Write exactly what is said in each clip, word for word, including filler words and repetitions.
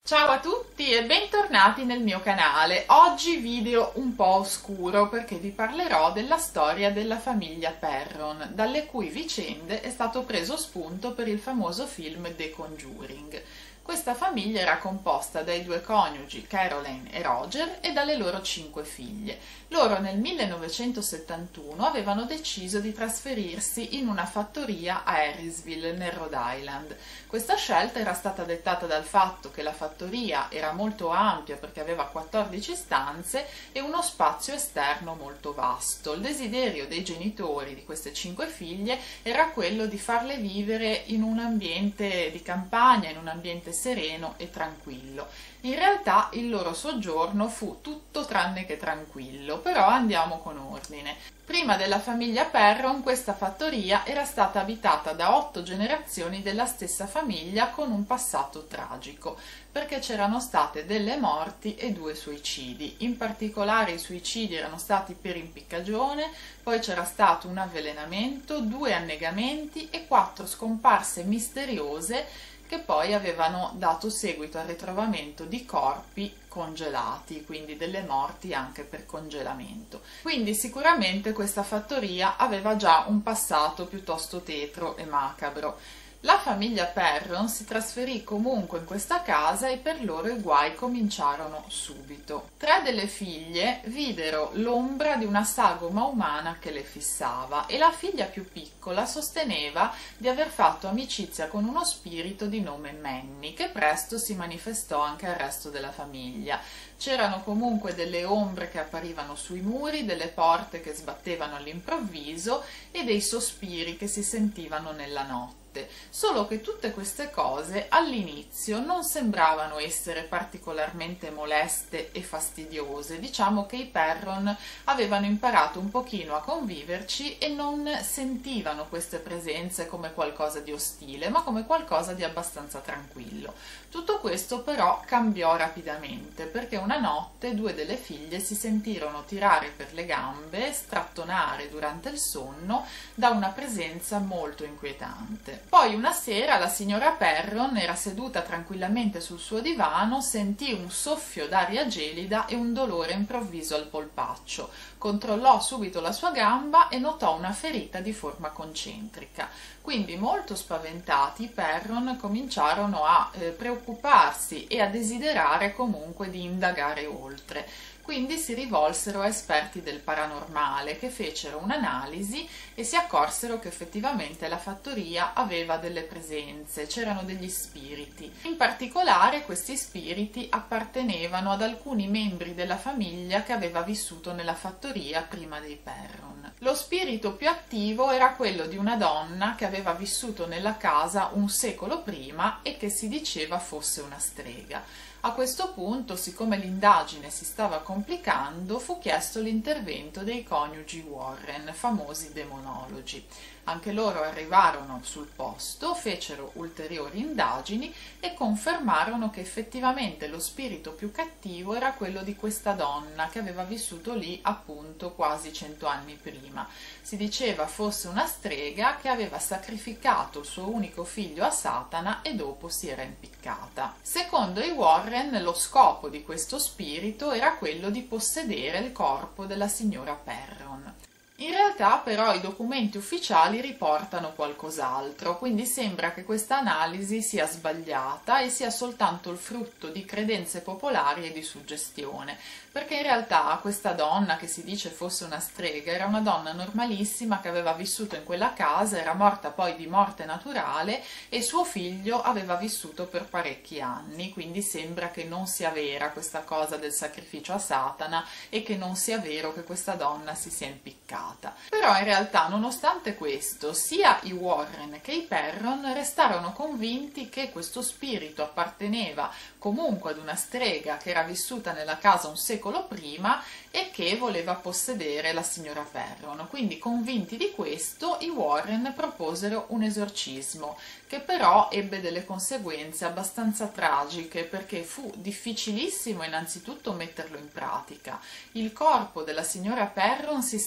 Ciao a tutti e bentornati nel mio canale. Oggi video un po' oscuro perché vi parlerò della storia della famiglia Perron, dalle cui vicende è stato preso spunto per il famoso film The Conjuring. Questa famiglia era composta dai due coniugi Caroline e Roger e dalle loro cinque figlie. Loro nel millenovecentosettantuno avevano deciso di trasferirsi in una fattoria a Harrisville, nel Rhode Island. Questa scelta era stata dettata dal fatto che la fattoria era molto ampia perché aveva quattordici stanze e uno spazio esterno molto vasto. Il desiderio dei genitori di queste cinque figlie era quello di farle vivere in un ambiente di campagna, in un ambiente sereno e tranquillo. In realtà il loro soggiorno fu tutto tranne che tranquillo, però andiamo con ordine. Prima della famiglia Perron questa fattoria era stata abitata da otto generazioni della stessa famiglia con un passato tragico, perché c'erano state delle morti e due suicidi. In particolare i suicidi erano stati per impiccagione, poi c'era stato un avvelenamento, due annegamenti e quattro scomparse misteriose che poi avevano dato seguito al ritrovamento di corpi congelati, quindi delle morti anche per congelamento. Quindi sicuramente questa fattoria aveva già un passato piuttosto tetro e macabro. La famiglia Perron si trasferì comunque in questa casa e per loro i guai cominciarono subito. Tre delle figlie videro l'ombra di una sagoma umana che le fissava e la figlia più piccola sosteneva di aver fatto amicizia con uno spirito di nome Manny, che presto si manifestò anche al resto della famiglia. C'erano comunque delle ombre che apparivano sui muri, delle porte che sbattevano all'improvviso e dei sospiri che si sentivano nella notte. Solo che tutte queste cose all'inizio non sembravano essere particolarmente moleste e fastidiose. Diciamo che i Perron avevano imparato un pochino a conviverci e non sentivano queste presenze come qualcosa di ostile, ma come qualcosa di abbastanza tranquillo. Tutto questo però cambiò rapidamente, perché una notte due delle figlie si sentirono tirare per le gambe, strattonare durante il sonno da una presenza molto inquietante. Poi una sera la signora Perron era seduta tranquillamente sul suo divano, sentì un soffio d'aria gelida e un dolore improvviso al polpaccio. Controllò subito la sua gamba e notò una ferita di forma concentrica. Quindi molto spaventati i Perron cominciarono a eh, preoccuparsi e a desiderare comunque di indagare oltre. Quindi si rivolsero a esperti del paranormale che fecero un'analisi e si accorsero che effettivamente la fattoria aveva delle presenze, c'erano degli spiriti. In particolare questi spiriti appartenevano ad alcuni membri della famiglia che aveva vissuto nella fattoria prima dei Perron. Lo spirito più attivo era quello di una donna che aveva vissuto nella casa un secolo prima e che si diceva fosse una strega. A questo punto, siccome l'indagine si stava complicando, fu chiesto l'intervento dei coniugi Warren, famosi demonologi. Anche loro arrivarono sul posto, fecero ulteriori indagini e confermarono che effettivamente lo spirito più cattivo era quello di questa donna che aveva vissuto lì appunto quasi cento anni prima. Si diceva fosse una strega che aveva sacrificato il suo unico figlio a Satana e dopo si era impiccata. Secondo i Warren, lo scopo di questo spirito era quello di possedere il corpo della signora Perron. In realtà però i documenti ufficiali riportano qualcos'altro, quindi sembra che questa analisi sia sbagliata e sia soltanto il frutto di credenze popolari e di suggestione, perché in realtà questa donna che si dice fosse una strega era una donna normalissima che aveva vissuto in quella casa, era morta poi di morte naturale e suo figlio aveva vissuto per parecchi anni, quindi sembra che non sia vera questa cosa del sacrificio a Satana e che non sia vero che questa donna si sia impiccata. Però in realtà, nonostante questo, sia i Warren che i Perron restarono convinti che questo spirito apparteneva comunque ad una strega che era vissuta nella casa un secolo prima e che voleva possedere la signora Perron. Quindi, convinti di questo, i Warren proposero un esorcismo, che però ebbe delle conseguenze abbastanza tragiche, perché fu difficilissimo innanzitutto metterlo in pratica. Il corpo della signora Perron si stava deformando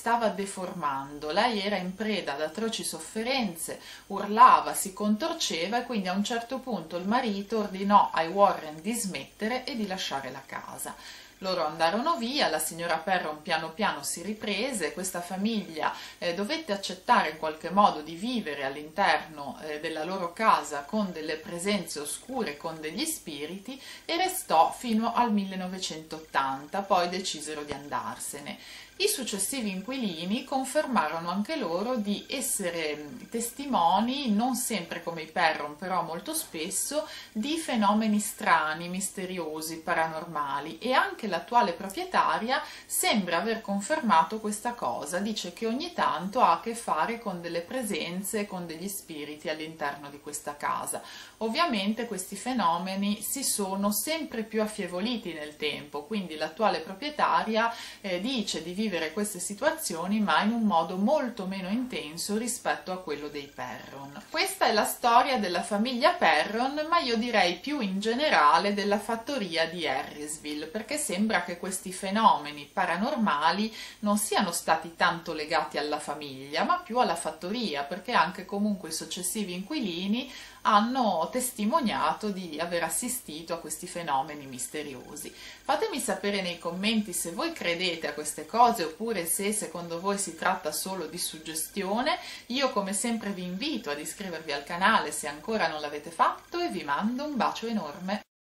deformando. Lei era in preda ad atroci sofferenze, urlava, si contorceva e quindi a un certo punto il marito ordinò ai Warren di smettere e di lasciare la casa. Loro andarono via, la signora Perron piano piano si riprese, questa famiglia eh, dovette accettare in qualche modo di vivere all'interno eh, della loro casa con delle presenze oscure, con degli spiriti, e restò fino al millenovecentottanta, poi decisero di andarsene. I successivi inquilini confermarono anche loro di essere testimoni, non sempre come i Perron, però molto spesso, di fenomeni strani, misteriosi, paranormali, e anche l'attuale proprietaria sembra aver confermato questa cosa, dice che ogni tanto ha a che fare con delle presenze, con degli spiriti all'interno di questa casa. Ovviamente questi fenomeni si sono sempre più affievoliti nel tempo, quindi l'attuale proprietaria eh, dice di vivere vivere queste situazioni ma in un modo molto meno intenso rispetto a quello dei Perron. Questa è la storia della famiglia Perron, ma io direi più in generale della fattoria di Harrisville, perché sembra che questi fenomeni paranormali non siano stati tanto legati alla famiglia ma più alla fattoria, perché anche comunque i successivi inquilini hanno testimoniato di aver assistito a questi fenomeni misteriosi. Fatemi sapere nei commenti se voi credete a queste cose oppure se secondo voi si tratta solo di suggestione. Io come sempre vi invito ad iscrivervi al canale se ancora non l'avete fatto e vi mando un bacio enorme.